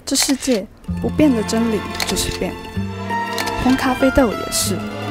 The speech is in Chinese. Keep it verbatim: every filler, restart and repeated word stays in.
这世界不变的真理就是变，烘咖啡豆也是。